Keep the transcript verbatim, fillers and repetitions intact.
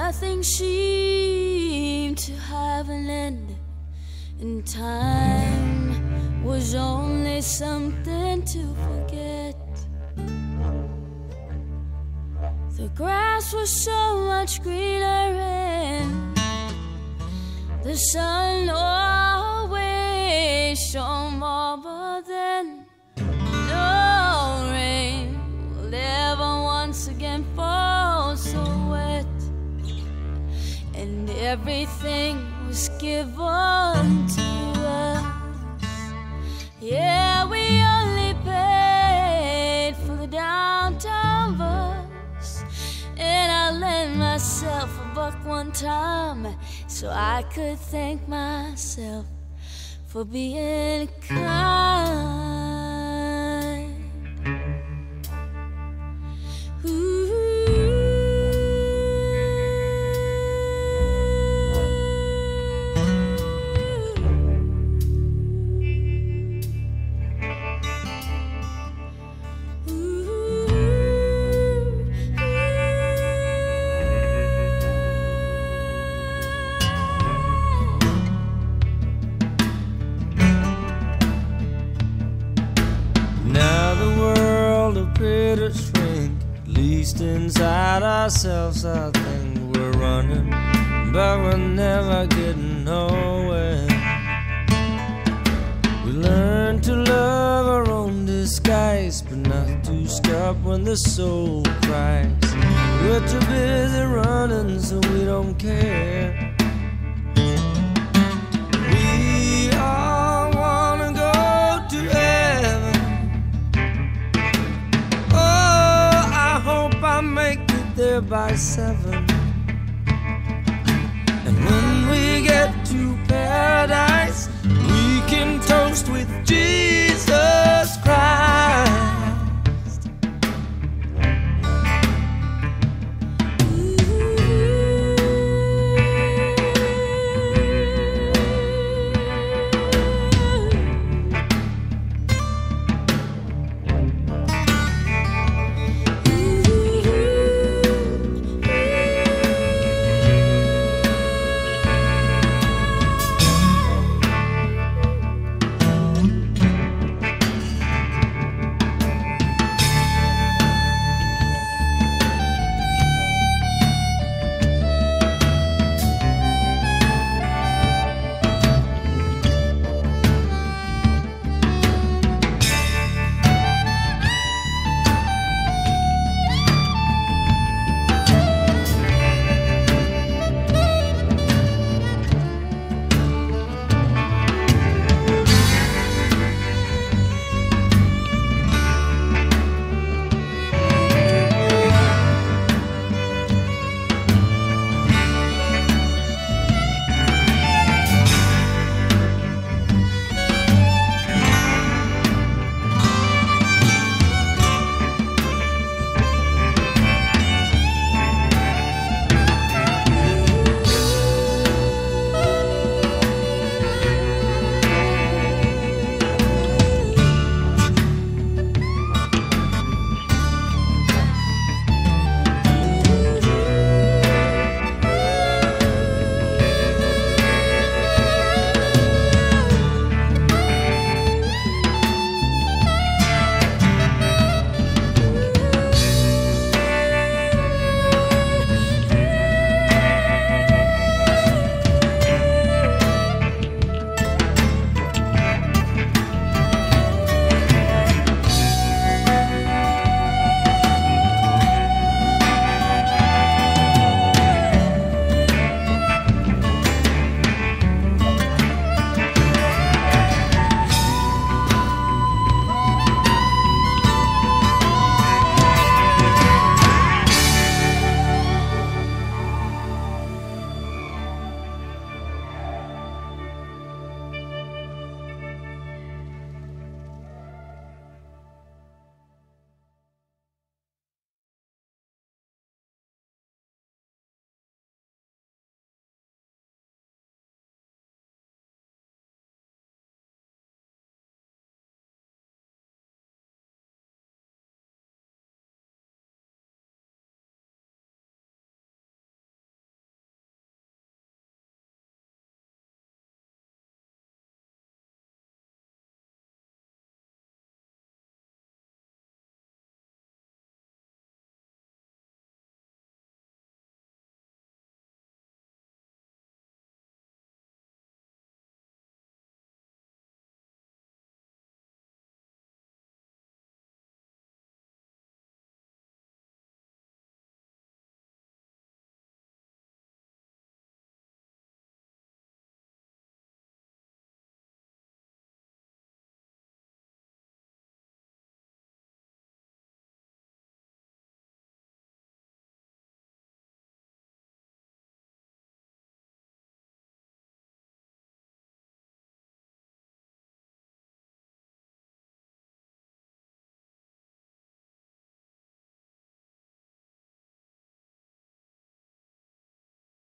Nothing seemed to have an end, and time was only something to forget. The grass was so much greener and the sun always shone more, but then no rain will ever once again fall so wet, and everything was given to us. Yeah, we only paid for the downtown bus, and I lent myself a buck one time so I could thank myself for being kind. Ooh. Now the world appeared to shrink, at least inside ourselves I think we're running, but we're never getting nowhere. We learn to love our own disguise, but not to stop when the soul cries. We're too busy running so we don't care. We all wanna go to heaven. I make it there by seven.